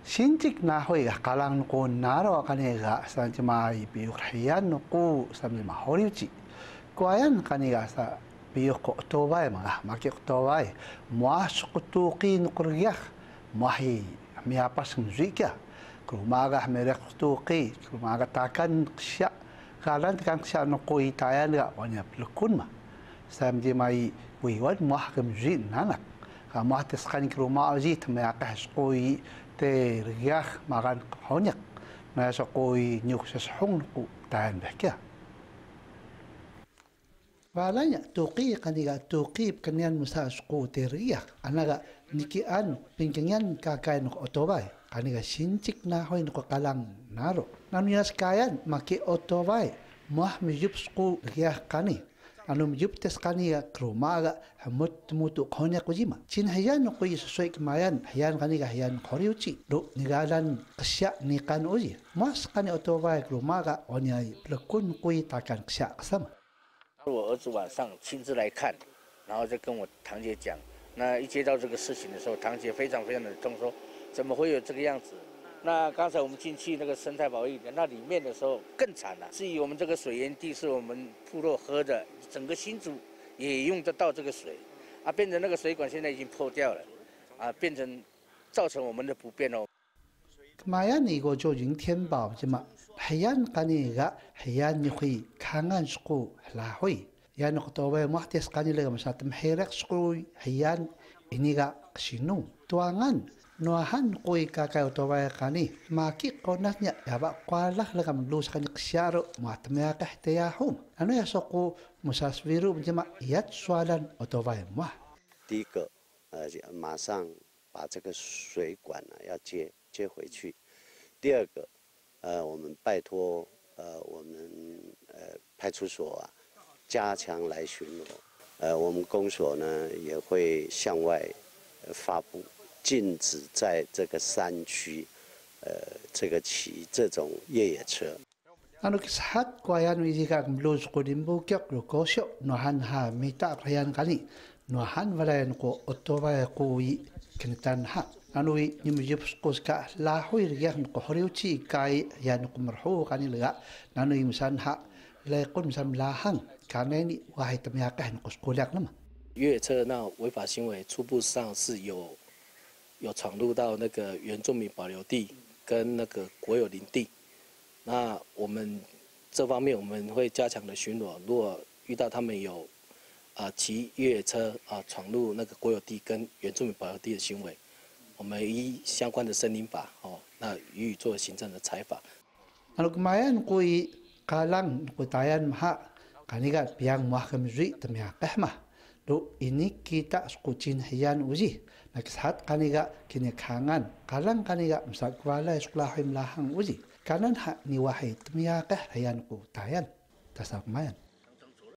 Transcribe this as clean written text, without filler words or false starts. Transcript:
Sintik na hoy kalang ko naro kaniga sa mai biurhiyan ko sa mahoriuchi. Kuayan kaniga sa biyo ko tobay mga makik tobay muas ko tuqin quriyah mahi miapas ngzika kumaga merek tuqi kumaga takan ksya kalan kan ksya no ko itayan ga wanya plukun ma sam di mai wiwan mahkam jin nanak kamah teskan kruma ajit miaqas qoi te riah magan honyak na sa qoi nyuk sa hong ku tan bekya Walanya tuqi kaniga tuqib kanyan musa squ te riah anaga nikian pingkenyan kakain ko otobay kaniga sintik na hoy ko kalang naro nanyas kayan maki otobay mah mijup squ riah kani anum juptes kaniga krumaga hamut mutu konya kujima chin hayan ko yisoy kmayan hayan kaniga hayan khoriuchi do nigalan ksya ni kan uji mas kani otobay krumaga onyai plekun kui takan ksya sama 我儿子晚上亲自来看，然后再跟我堂姐讲。那一接到这个事情的时候，堂姐非常的痛，说怎么会有这个样子？那刚才我们进去那个生态保育点那里面的时候更惨了。至于我们这个水源地是我们部落喝的，整个新竹也用得到这个水，啊，变成那个水管现在已经破掉了，啊，变成造成我们的不便哦。 Kemayan igo jo jing tian bao jema hayan kani ga hayan ni hui kangan sku la hui yan ko to ba mahtes kani le masa tem herek sku hayan ini ga sinu tuangan noahan koi ka ka to ba kani maki konatnya ya ba kwala le kam lus kani ksiaro matmya ka ya hum ano ya soku musasviru jema yat swalan to ba ma 第一个马上把这个水管呢要接回去。第二个，我们拜托我们派出所啊，加强来巡逻。我们公所呢也会向外发布，禁止在这个山区这个骑这种越野车。 Ano kishat kwayan wijika bluz kodimbu kyak lokosyo nohan ha mita prayan kani nohan valayan ko otoba ko wi kinitan ha anu wi nimjips koska la hui riyak ko horiuchi kai yan ko marhu kani lega nanu imsan ha la kun misam lahang kaneni wahai tamyaka han ko skolyak nama 越野车那违法行为初步上是有闯入到那个原住民保留地跟那个国有林地。 那我们这方面我们会加强的巡逻，如果遇到他们有骑越野车闯入那个国有地跟原住民保留地的行为，我们依相关的森林法那予以做行政的裁罚。 Ano kumayan kui kalang kutayan maha kaniga piang mahkam zui tamya kahmah do ini kita skucin hiyan uji nakishat kaniga kini kangan kalang kaniga msakwala iskulahim lahang uji kanan ha ni wahai tamya kah hiyan kutayan tasak mayan